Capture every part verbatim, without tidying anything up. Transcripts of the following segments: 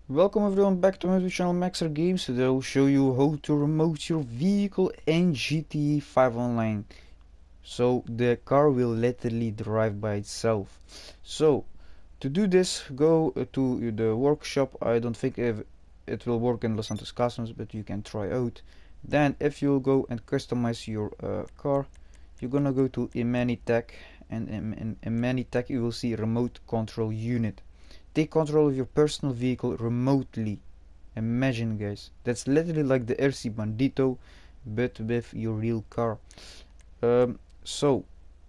Welcome everyone back to my YouTube channel Maxer Games. Today I will show you how to remote your vehicle in G T A five Online. So the car will literally drive by itself. So to do this, go to the workshop. I don't think if it will work in Los Santos Customs, but you can try out. Then if you go and customize your uh, car, you're gonna go to Imanitech, and in, in Imanitech you will see remote control unit. Take control of your personal vehicle remotely. Imagine, guys, that's literally like the R C Bandito but with your real car. Um, so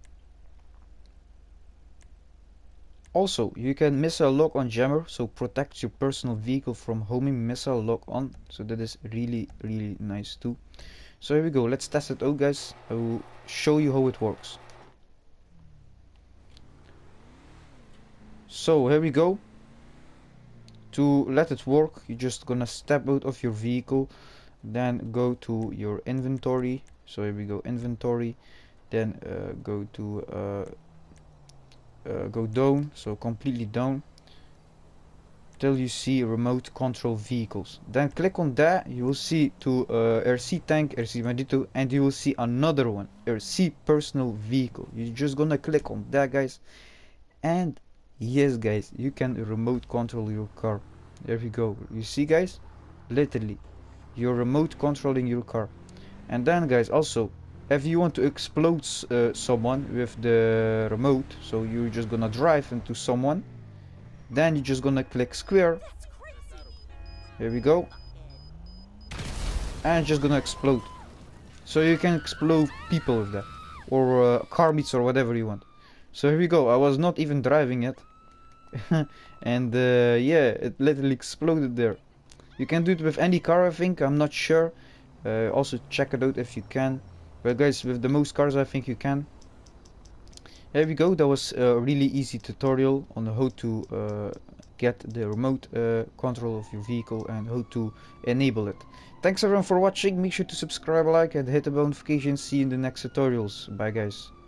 also you can missile lock on jammer, so protect your personal vehicle from homing missile lock on, so that is really really nice too. So here we go, let's test it out, guys. I will show you how it works. So here we go. To let it work, you're just gonna step out of your vehicle, then go to your inventory. So here we go, inventory, then uh, go to uh, uh, go down, so completely down till you see remote control vehicles. Then click on that, you will see to uh, R C tank, R C Bandito, and you will see another one, R C personal vehicle. You're just gonna click on that, guys, and yes, guys, you can remote control your car. There we go. You see, guys, literally you're remote controlling your car. And then, guys, also if you want to explode uh, someone with the remote, so you're just gonna drive into someone, then you're just gonna click square. Here we go, and just gonna explode. So you can explode people with that, or uh, car meets or whatever you want. So here we go, I was not even driving it. And uh, yeah, it literally exploded there. You can do it with any car, I think, I'm not sure. Uh, also check it out if you can. But guys, with the most cars I think you can. There we go, that was a really easy tutorial on how to uh, get the remote uh, control of your vehicle and how to enable it. Thanks everyone for watching, make sure to subscribe, like, and hit the bell notification. See you in the next tutorials. Bye guys.